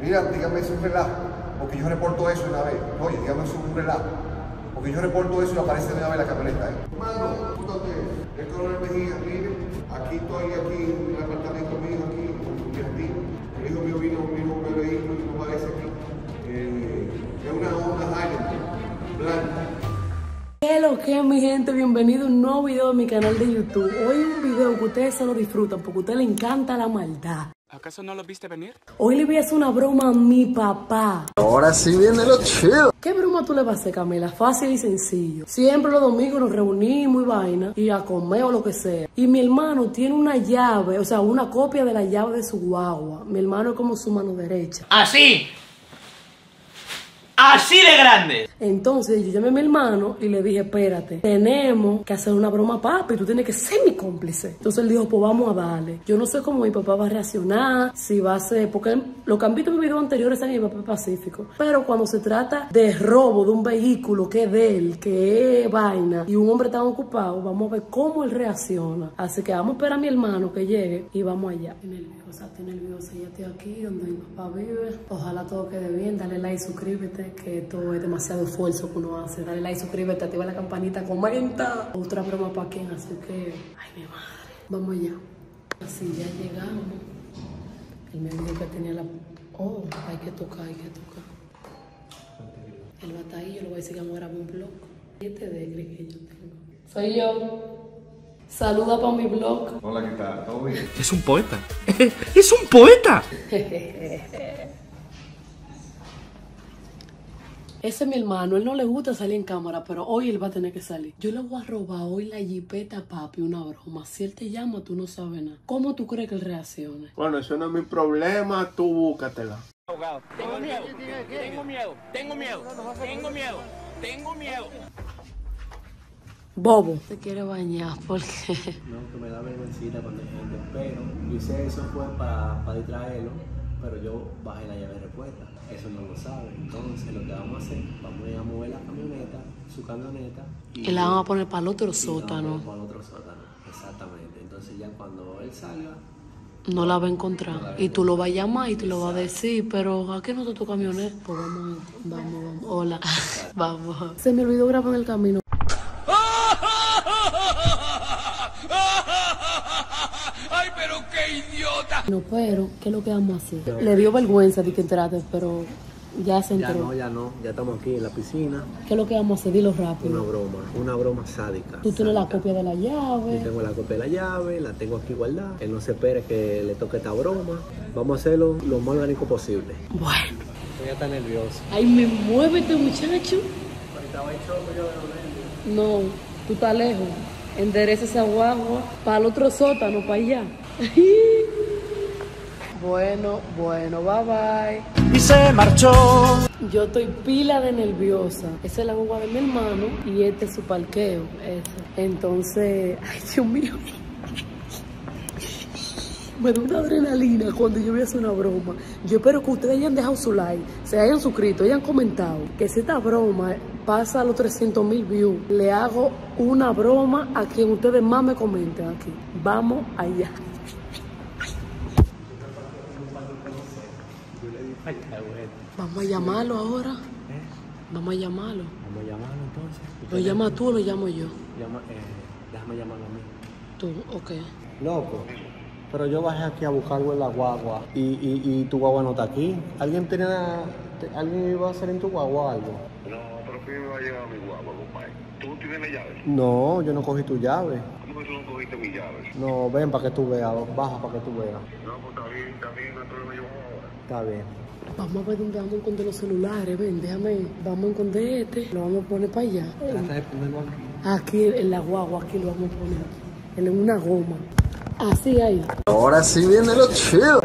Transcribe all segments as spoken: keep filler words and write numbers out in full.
Mira, dígame si es un relajo, porque yo reporto eso una vez. Oye, dígame si es un relajo, porque yo reporto eso y aparece de una vez la camioneta, ¿eh? Hermano, ¿cómo está usted? El coronel Mejía, mire, aquí estoy, aquí, en el apartamento mío, aquí, con mi jardín. El hijo mío vino, vino con el vehículo y no parece aquí. Eh, es una Honda Highlander, blanca. ¿Qué lo que mi gente? Bienvenido a un nuevo video de mi canal de YouTube. Hoy un video que ustedes se lo disfrutan porque a ustedes les encanta la maldad. ¿Acaso no lo viste venir? Hoy le voy a hacer una broma a mi papá. Ahora sí viene lo chido. ¿Qué broma tú le vas a hacer, Camila? Fácil y sencillo. Siempre los domingos nos reunimos y vaina, y a comer o lo que sea. Y mi hermano tiene una llave, o sea, una copia de la llave de su guagua. Mi hermano es como su mano derecha. ¡Así! ¡Así de grande! Entonces yo llamé a mi hermano y le dije, espérate, tenemos que hacer una broma, papi, tú tienes que ser mi cómplice. Entonces él dijo, pues vamos a darle. Yo no sé cómo mi papá va a reaccionar, si va a ser, porque él, lo que han visto en mis videos anteriores es mi papá pacífico. Pero cuando se trata de robo de un vehículo que es de él, que es vaina, y un hombre tan ocupado, vamos a ver cómo él reacciona. Así que vamos a esperar a mi hermano que llegue y vamos allá. Estoy nerviosa, estoy nerviosa, ya estoy aquí donde mi papá vive. Ojalá todo quede bien, dale like, suscríbete, que esto es demasiado esfuerzo que uno hace. Dale like, suscríbete, activa la campanita, comenta. Otra broma para quien, así que... Ay, mi madre. Vamos allá. Así ya llegamos. Él me dijo que tenía la... Oh, hay que tocar, hay que tocar. Él va a estar ahí, yo le voy a decir que vamos a grabar un blog. Este de que yo tengo. Soy yo. Saluda para mi blog. Hola, ¿qué tal? ¿Todo bien? Es un poeta. ¡Es un poeta! Ese es mi hermano, él no le gusta salir en cámara, pero hoy él va a tener que salir. Yo le voy a robar hoy la jipeta, papi, una broma. Si él te llama, tú no sabes nada. ¿Cómo tú crees que él reaccione? Bueno, eso no es mi problema, tú búscatela. Tengo miedo, tengo miedo, tengo miedo, tengo miedo, tengo miedo. Bobo. Se quiere bañar porque... No, que me da vergüenza cuando hay gente, pero yo hice eso fue para pa distraerlo, pero yo bajé la llave de respuesta. Eso no lo sabe. Entonces lo que vamos a hacer, vamos a mover la camioneta, su camioneta. Y, y la vamos a poner para el otro sótano. Para el otro sótano, exactamente. Entonces ya cuando él salga... No la va a encontrar. No y tú lo vas a llamar y tú lo vas a decir, pero ¿a qué no te tu camioneta? Pues vamos, vamos, vamos. Hola. Vamos. Se me olvidó grabar en el camino. ¡Ay, pero qué idiota! No, pero, ¿qué es lo que vamos a hacer? Le dio vergüenza de que entrate, pero ya se entró. Ya no, ya no. Ya estamos aquí en la piscina. ¿Qué es lo que vamos a hacer? Dilo rápido. Una broma, una broma sádica. Tú tienes la copia de la llave. Yo tengo la copia de la llave, la tengo aquí guardada. Que no se espere que le toque esta broma. Vamos a hacerlo lo más orgánico posible. Bueno. Estoy hasta nervioso. Ay, me mueve este muchacho. No, tú estás lejos. Endereza esa guagua para el otro sótano, para allá. Bueno, bueno, bye bye. Y se marchó. Yo estoy pila de nerviosa. Esa es la guagua de mi hermano y este es su parqueo. Ese. Entonces, ay, Dios mío. Me da una adrenalina cuando yo voy a hacer una broma. Yo espero que ustedes hayan dejado su like, se hayan suscrito, hayan comentado que si esta broma pasa a los trescientos mil views, le hago una broma a quien ustedes más me comenten aquí. Vamos allá. Vamos a llamarlo ahora. ¿Eh? Vamos a llamarlo. Vamos a llamarlo entonces. ¿Lo llamas tú o lo llamo yo? Llama, eh, déjame llamarlo a mí. Tú, ok. Loco, pero yo bajé aquí a buscarlo en la guagua y, y, y tu guagua no está aquí. ¿Alguien tenía, te, alguien iba a hacer en tu guagua o algo? No, pero ¿qué me va a llevar mi guagua, compadre? ¿Tú no tienes la llave? No, yo no cogí tu llave. ¿Cómo que tú no cogiste mi llave? No, ven para que tú veas, baja para que tú veas. No, pues está bien, está bien, no hay problema, yo voy ahora. Está bien. Vamos a ver dónde vamos a esconder los celulares. Ven, déjame. Vamos a esconder este. Lo vamos a poner para allá. Trata de ponerlo aquí. Aquí en la guagua, aquí lo vamos a poner. En una goma. Así ahí. Ahora sí viene lo chido.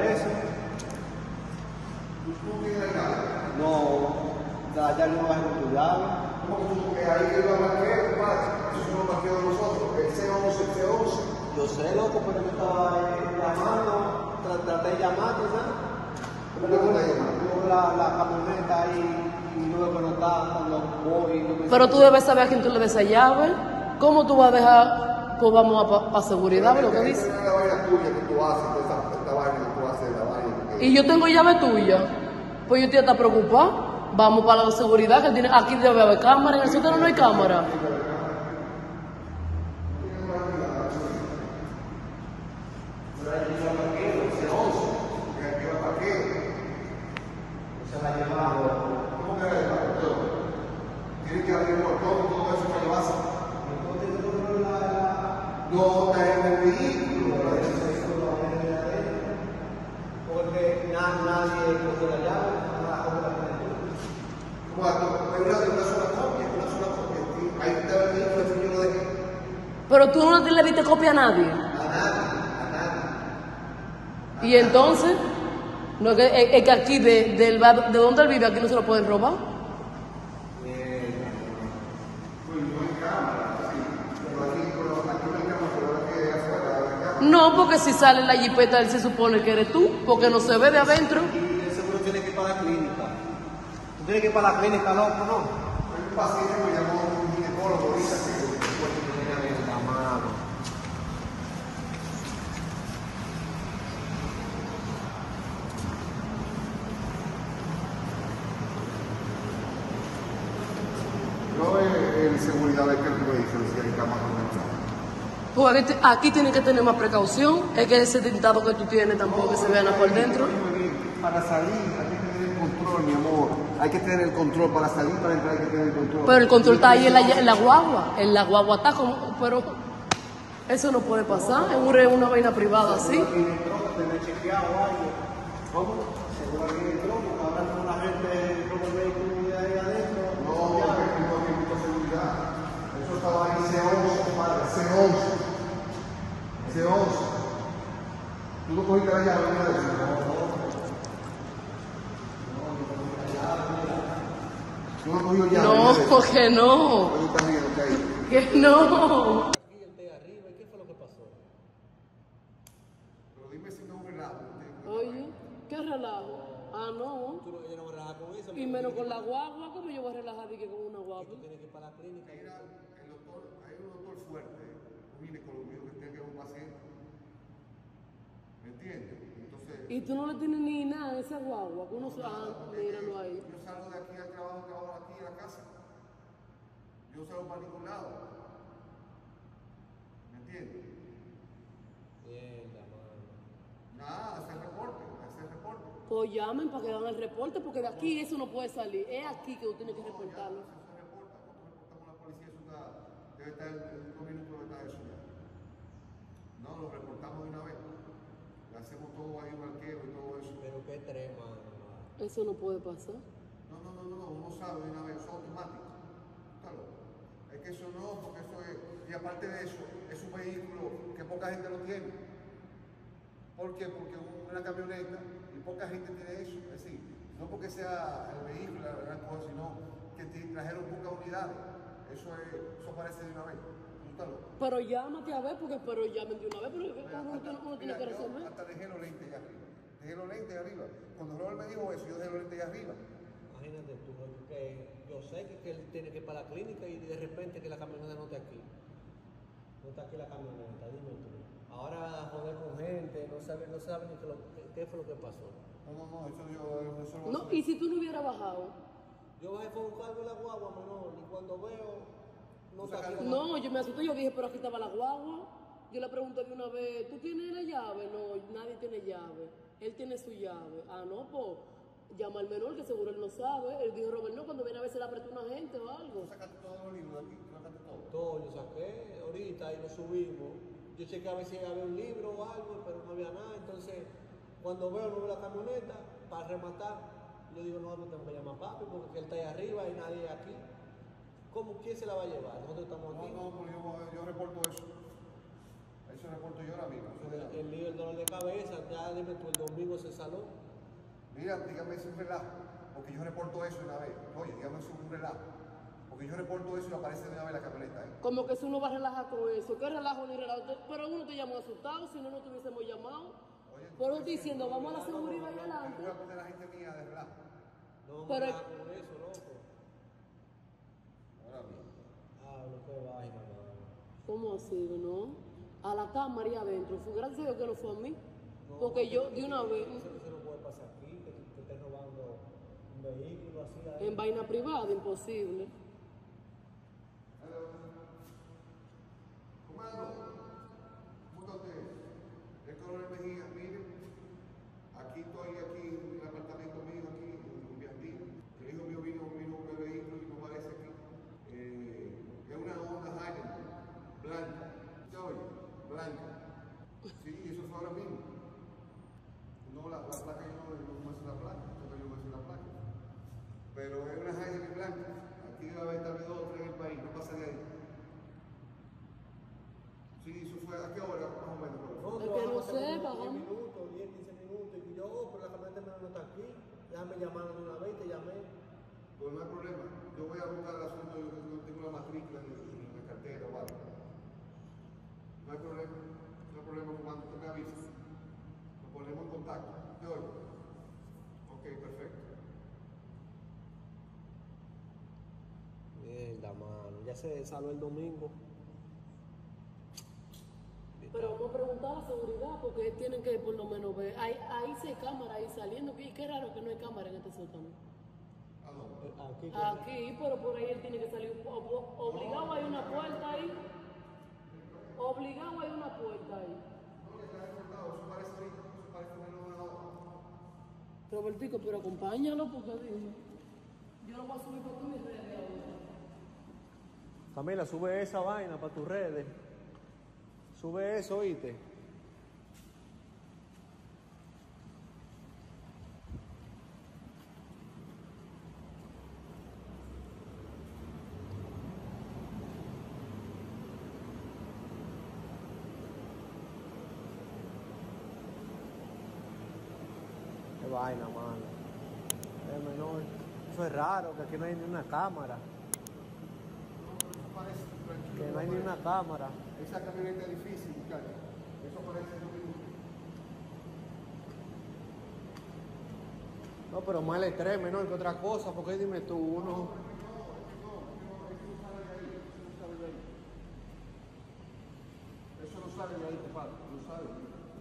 No, ya, ya no bajé con tu llave. ¿Cómo que ahí es la marquera, compadre? Eso es un marquero de nosotros, el C once, el C once. Yo sé, loco, pero me estaba eh, llamando, tra- traté de llamarte, ¿sabes? ¿Cómo que tú estás llamando? Tengo la, la camioneta ahí y no me conectaba cuando voy. No me Pero tú debes saber a quién tú le des esa llave. ¿Cómo tú vas a dejar? Pues vamos a para seguridad, ¿ves lo que dice? Es la vaina tuya que tú haces, esta, esta vaina que tú haces, la vaina. Que... Y yo tengo llave tuya. Pues yo estoy hasta preocupada. Vamos para la seguridad, que él tiene, aquí debe haber cámara, en el sótano no hay cámara. Tiene que abrir el portón, todo eso para llevarse. No, está en el vehículo. Porque na- nadie cogió la llave, nada como la Cuando es una, una sola copia, una sola copia. Ahí está el vehículo, el señor lo dejé. Pero tú no le diste copia a nadie. A nadie, a nadie. Y entonces, no, es, que, es, es que aquí, de, del, bar- de donde él vive, aquí no se lo pueden robar. No, porque si sale la jipeta, él se supone que eres tú, porque no se ve de adentro. Y el seguro tiene que ir para la clínica. Tú tienes que ir para la clínica, loco, ¿no? Un paciente me llamó un ginecólogo, dice que después que tenía en la mano. Yo eh, en seguridad de que el vehículo si hay cámara conectada. Pues aquí, aquí tienen que tener más precaución. Es que ese tintado que tú tienes tampoco que se vean por dentro. Para salir hay que tener el control, mi amor. Hay que tener el control para salir, para entrar hay que tener el control. Pero el control está ahí en la, en la guagua. En la guagua está como... Pero eso no puede pasar. Es una, una vaina privada así. Seguro aquí entró, que tener chequeado algo. ¿Cómo? Seguro aquí entró, porque ahora con la gente roba el vehículo de ahí adentro. No, porque aquí no hay mucha seguridad. Eso estaba ahí C once, compadre, C once. C once. ¿Tú no cogiste la llave? Mira eso. ¿Tú no cogiste llave? No, que no. Oye, está bien, ok. Que no. Aquí el de arriba, ¿y qué fue lo que pasó? Pero dime si no es un relajo. Oye, ¿qué relajo? Ah, no. Tú no, ella no me relaja con eso. Y menos con la guagua, ¿cómo yo voy a relajar de que con una guagua? Tú tienes que ir para la clínica. Mira, el doctor, hay un doctor fuerte, un ginecólogo mío que tiene que ver un paciente. ¿Me entiendes? Entonces, Y tú no le tienes ni nada a esa guagua. Que uno, ah, míralo ahí. yo salgo de aquí al trabajo, trabajo aquí en la casa. Yo salgo para ningún lado. ¿Me entiendes? Mierda, mano. Nada, hacer reporte, hacer reporte. Pues llamen para que hagan el reporte, porque de aquí eso no puede salir. Es aquí que tú tienes que reportarlo. Eso se reporta, cuando reportamos a la policía, eso está, debe estar en cinco minutos, debe estar eso ya. No, lo reportamos de una vez. Le hacemos todo ahí, un arqueo y todo eso. Pero qué tres, mano. Eso no puede pasar. No, no, no, no, no, uno sabe de una vez, eso es automático. Está loco. Es que eso no, porque eso es, y aparte de eso, es un vehículo que poca gente lo tiene. ¿Por qué? Porque una camioneta y poca gente tiene eso. Es decir, no porque sea el vehículo, la gran cosa, sino que te trajeron pocas unidades. Eso es, eso parece de una vez. ¿No está loco? Pero llámate a ver, porque pero llamen de una vez, pero uno, Hasta, uno tiene mira, que yo resolver. hasta dejé los lentes allá arriba. Dejé los lentes allá arriba. Cuando Robert me dijo eso, yo dejé los lentes allá arriba. Imagínate tú, que yo sé que, que él tiene que ir para la clínica y de repente que la camioneta no está aquí. No está aquí la camioneta, dime tú. Ahora a joder con gente, no saben no sabe ni qué, lo, qué, qué fue lo que pasó. No, no, no, eso yo eso lo No, y si tú no hubieras bajado. Yo bajé fue un cargo en la guagua, menor, y cuando veo, no está aquí. No, yo me asusté, yo dije, pero aquí estaba la guagua. Yo le pregunté de una vez, ¿tú tienes la llave? No, nadie tiene llave. Él tiene su llave. Ah, no, pues llama al menor, que seguro él no sabe. Él dijo, Robert, no, cuando viene a ver si le apretó una gente o algo. sacaste todos los libros de aquí, tú sacaste todo. Todo, yo saqué ahorita y lo subimos. Yo chequé a ver si había un libro o algo, pero no había nada. Entonces, cuando veo, no veo la camioneta, para rematar, yo digo, no, no tengo que llamar a papi porque él está ahí arriba y nadie aquí. ¿Cómo? ¿Quién se la va a llevar? Nosotros estamos No, aquí. no, pero yo, yo reporto eso. Eso reporto yo ahora mismo. Eso de- El lío, el dolor de cabeza, ya dime tú, el domingo se saló. Mira, dígame si es un relajo, porque yo reporto eso una vez. Oye, dígame si es un relajo. Porque yo reporto eso y aparece de una vez la camioneta, ¿eh? Como que si uno va a relajar con eso. ¿Qué relajo ni relajo? Pero uno te llamó asustado, si no, no te hubiésemos llamado. Oye, Por eso estoy diciendo, vamos a la seguridad y yo adelante. voy a poner a la gente mía de relajo. No vamos Pero- a hablar con eso, loco. Ahora mismo. Ah, lo que vaina, mano. ¿Cómo así, no? A la cámara y adentro. Fue gracias a Dios que no fue a mí. No, Porque yo, de una vez, Eso, eso no puede pasar aquí, que te estés robando vehículo así ahí. En vaina privada, imposible. Comando, ¿cómo está usted? El coronel Mejía, mire, aquí estoy, aquí en el apartamento mío, aquí en Viandino. El hijo mío vino, vino con el vehículo y no parece aquí. Eh, es una Honda Highland, blanca. ¿Se oye? Blanca. Sí, eso fue ahora mismo. No, la, la placa yo no, no me hace la placa, yo no me hace la placa. Pero es una Highland blanca. Aquí va a haber tal vez dos o tres en el país, no pasa de ahí. Sí, eso fue a qué hora más o menos. Nosotros Es que no vamos a hacer sé, unos vamos. diez minutos, diez, quince minutos, y yo, oh, pero la camioneta no está aquí, déjame llamarlo de una vez, te llamé. Pues no hay problema. Yo voy a buscar el asunto, yo no tengo la matrícula en, en la cartera, vale. No hay problema, no hay problema, cuando usted me avise. Nos ponemos en contacto. ¿Te oigo? Ok, perfecto. Mierda, mano, ya se salió el domingo. Pero vamos a preguntar a la seguridad porque tienen que por lo menos ver. Ahí, ahí sí hay cámara ahí saliendo. Y qué raro que no hay cámara en este sótano. ¿A dónde? Aquí, Aquí, pero por ahí él tiene que salir. o- o- Obligado hay una puerta ahí. Obligado hay una puerta ahí. No, le está reportado, eso parece ahorita, eso parece menos de una hora. Robertico, pero acompáñalo porque dime. Yo lo voy a subir por todas mis redes ahora. Camila, sube esa vaina para tus redes. Sube eso, oíste. Qué vaina, mano. Es menor. Eso es raro, que aquí no hay ni una cámara. Eso parece tranquilo. Que no hay ni una cámara. Esa camioneta es difícil buscar. Eso parece un minuto. No, pero más el estrés menor que otra cosa, porque dime tú, uno... Eso no sale de ahí, compadre, no sale.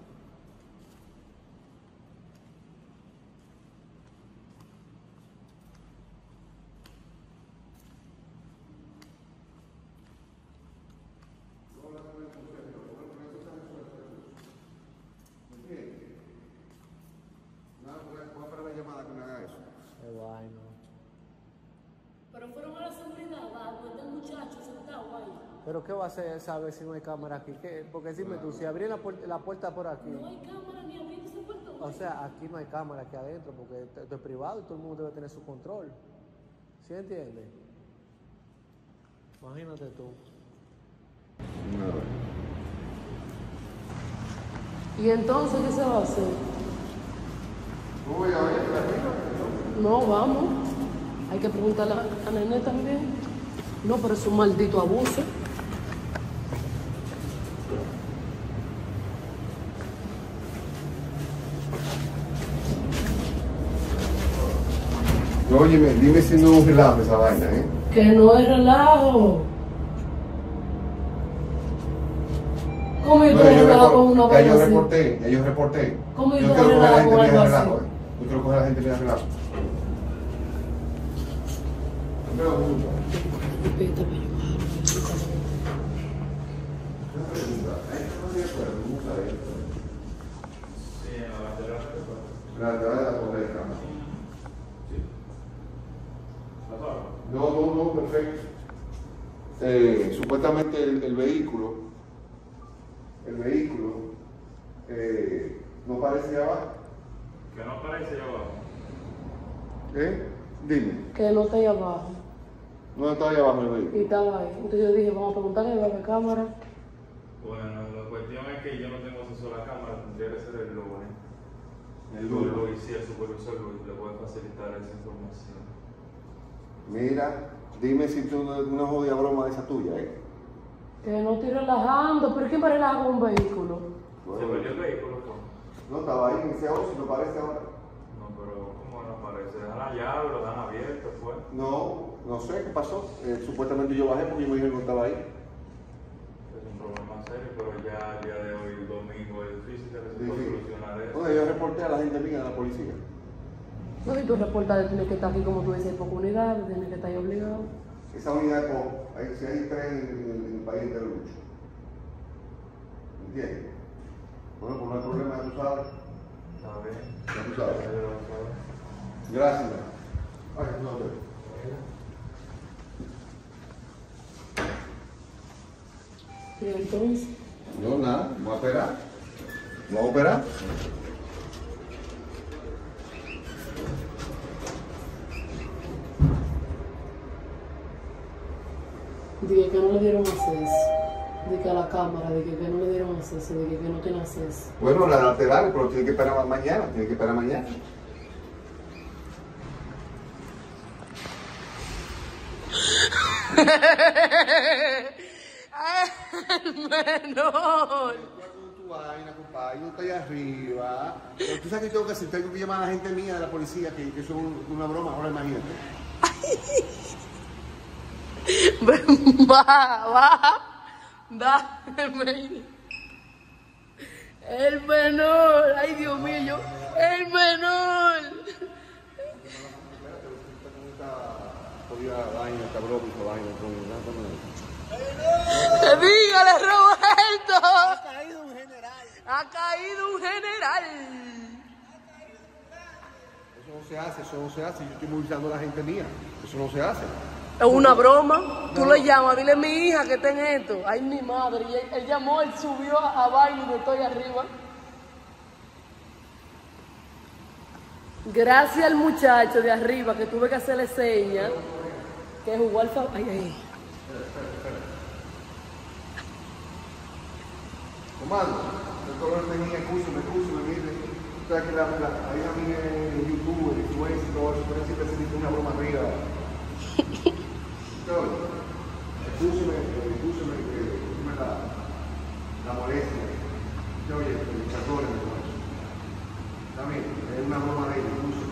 No, la camioneta no sale, no, no, eso está resuelto. ¿Me entiendes? Nada, voy a voy a esperar la llamada que me haga eso. Qué vaina. Pero fueron a la seguridad, a donde el muchacho sentado ahí. Pero ¿qué va a hacer saber si no hay cámara aquí? ¿Qué? Porque dime tú, si abrí la, puer- la puerta por aquí, No hay cámara ni abriendo esa puerta. o sea, aquí no hay cámara aquí adentro, porque esto esto es privado y todo el mundo debe tener su control. ¿Sí entiendes? Imagínate tú. ¿Y entonces qué se va a hacer? No voy a ver la No, vamos. Hay que preguntarle a a Nene también. No, pero es un maldito abuso. No, óyeme, dime si no es un relajo esa vaina, ¿eh? Que no es relajo. ¿Cómo yo No, te ya yo, relajo con una repor- ya vaina yo así? reporté, ya yo reporté. ¿Cómo yo yo te quiero coger a la relajo gente con mía algo relajo, así? ¿eh? Yo quiero coger a la gente mía relajo. No me gusta. Respeta, pero yo- Una pregunta, ¿hay que no de acuerdo? Me gusta esto. Sí, en la bandera de La te va a dar poner cámara. ¿La barra? No, no, no, perfecto. Eh, supuestamente el, el vehículo, el vehículo, eh, no aparece allá abajo. Que no aparece allá abajo. ¿Eh? Dime, Que no está ahí abajo. no está allá abajo el Y vehículo. estaba ahí. Entonces yo dije, vamos a preguntarle a la cámara. Bueno, la cuestión es que yo no tengo acceso a la cámara, tendría que ser el lunes. El El lunes. lunes, sí, el supervisor Luis le puede facilitar esa información. Mira, dime si tú no una jodida broma de esa tuya, ¿eh? Que no estoy relajando. ¿Pero quién va a relajar con un vehículo? ¿Se perdió el vehículo? ¿No? No, estaba ahí en ese ocio, no parece ahora. No, pero ¿cómo no aparece? ¿Dejan la llave, lo dan abierto, fue? No, no sé qué pasó. Eh, supuestamente yo bajé porque yo me dijeron que no estaba ahí. Es un problema serio, pero ya el día de hoy, domingo, es difícil que se pueda Sí, sí. solucionar eso. Bueno, yo reporté a la gente mía de la policía. ¿Y No, si tú reportas, tienes que estar aquí, como tú dices, por unidad, tienes que estar ahí obligado. Esa unidad, como, hay, si hay tres en, en, en el país entero, Lucho. ¿Entiendes? Bueno, pues no hay problema, ya tú sabes. A ver. Ya tú sabes. Ya lo sabes. Gracias. Ay, no, no. Y entonces, No, nada, vamos a esperar. Vamos a esperar. dije que no le dieron acceso. Dije que a la cámara, dije que no le dieron acceso, dije que no tiene acceso. Bueno, la lateral, pero tiene que esperar mañana, tiene que esperar mañana. ¡Ay, menor! Tu vaina, compadre, yo estoy arriba. Pero tú sabes que tengo que hacer, tengo que llamar a la gente mía de la policía, que, que eso es una broma, ahora imagínate. Va, va, dame. El menor, ay Dios mío, yo, el menor. Podía vaina, cabrón, vaina, Dígale, Roberto. Ha caído un general. Ha caído un general. Eso no se hace, eso no se hace. Yo estoy movilizando a la gente mía. Eso no se hace. Es una broma. Tú le llamas, dile a mi hija que está en esto. Ay, mi madre. Y él, él llamó, él subió a, a baile y estoy arriba. Gracias al muchacho de arriba que tuve que hacerle señas. Que jugó al favor. Ay, ay. Comando, el color tenía, escúchame, escúchame, mire. Usted que la, la, hay a mí en YouTube, en influencia y todo eso, pero siempre se dice una broma arriba. Escúcheme, escúcheme, escúcheme la, la molestia. Oye, el chacón en el coche. También, es una broma de él, escúcheme.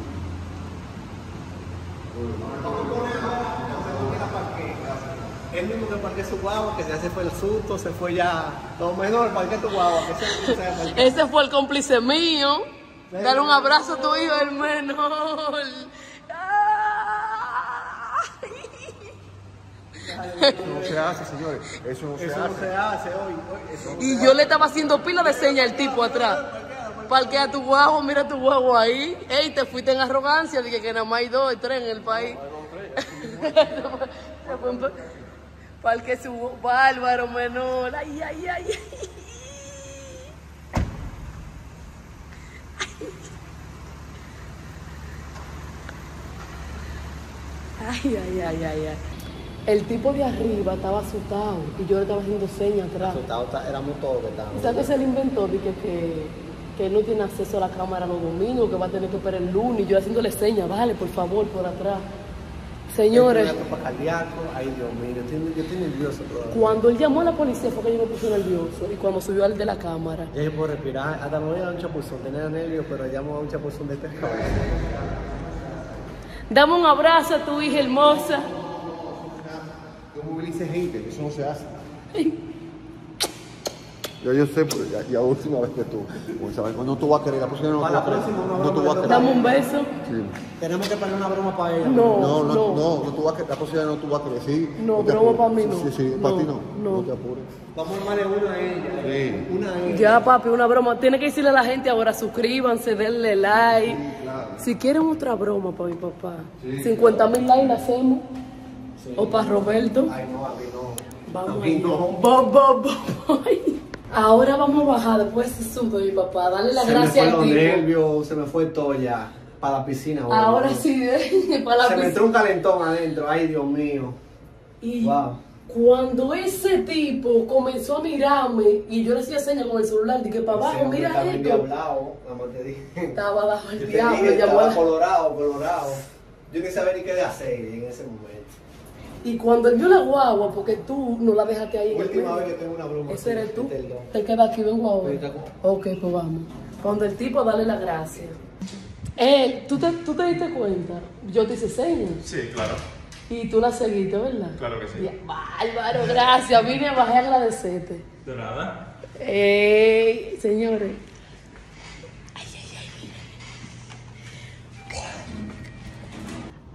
El mismo que parqué su guagua, que ya se fue el susto, se fue ya. Lo menor, parqué tu guagua, que se, se parqué. Ese fue el cómplice mío. Dale un abrazo a tu hijo, el menor. Eso no se hace, señores. Eso no se Eso hace. no se hace hoy. hoy eso no Y se yo le estaba haciendo pila de señas al tipo atrás. Parquea tu guagua, mira tu guagua ahí. Ey, te fuiste en arrogancia, dije que nada más hay dos y tres en el país. Parque su bárbaro menor. Ay, ay, ay. Ay, ay, ay, ay, ay. El tipo de arriba estaba asustado y yo le estaba haciendo señas atrás. Asustado, éramos todos que estábamos. ¿Y sabes qué se le inventó? Dije que, que él no tiene acceso a la cámara los domingos, que va a tener que esperar el lunes. Y yo haciéndole señas, vale, por favor, por atrás. Señores, Cardíaco, ay Dios mío, yo estoy, yo estoy nervioso todavía. cuando él llamó a la policía fue que yo me puse nervioso. Y cuando subió al de la cámara. Ya yo puedo respirar, hasta me voy a dar un chapuzón, tenía nervios, pero llamo a un chapuzón de este cabrón. Dame un abrazo a tu hija hermosa. Yo movilice gente, eso no se hace. Yo, yo sé, pero ya, ya última vez que tú, ¿sabes? No tú vas a querer, la próxima no tú Para vas a la querer. próxima, una No tú vas a broma. querer. Dame un beso. Sí. Tenemos que poner una broma para ella. No, No, no, no. no, no, tú vas a querer, la próxima no tú vas a querer, sí. No, te broma apures. para mí no. Sí, sí, No, para ti no. no. No te apures. Vamos a armarle una a ella. Sí. Una a ella. Ya, papi, una broma. Tiene que decirle a la gente ahora, suscríbanse, denle like. Sí, claro. Si quieren otra broma para mi papá, cincuenta mil likes la hacemos. Sí. O para Roberto. Ay, no, aquí no. Vamos Aquí ahí. no. Bo, bo, bo, ay. Ahora vamos a bajar después de ese susto de mi papá. Darle la Se me gracia fue al los tipo. nervios, se me fue todo ya. Para la piscina. bueno. Ahora sí, de- para la Se me piscina. entró un calentón adentro, ay Dios mío. Y Wow. cuando ese tipo comenzó a mirarme y yo le hacía señas con el celular, dije para abajo, Ese hombre mira estaba esto. endiablado, nada más te dije. Estaba bajo el Yo te diablo, dije, llamó a estaba la- colorado, colorado. Yo ni sabía ni qué de hacer en ese momento. Y cuando él vio la guagua, porque tú no la dejaste ahí en el Última medio. vez que tengo una broma. Ese eres tú. Este es el don. Te queda aquí, vengo ahora. Ahorita con- Ok, pues vamos. Cuando el tipo dale la gracia. Él, ¿tú te, ¿tú te diste cuenta? Yo te hice señas. Sí, claro. Y tú la seguiste, ¿verdad? Claro que sí. Ya, bárbaro, gracias. Vine a bajar a agradecerte. De nada. Ey, señores.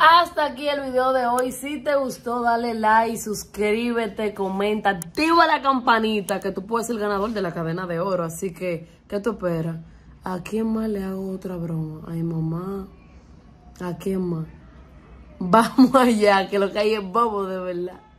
hasta aquí el video de hoy. Si te gustó, dale like, suscríbete, comenta, activa la campanita, que tú puedes ser el ganador de la cadena de oro. Así que, ¿qué tú esperas? ¿A quién más le hago otra broma? Ay, mamá. ¿A quién más? Vamos allá, que lo que hay es bobo de verdad.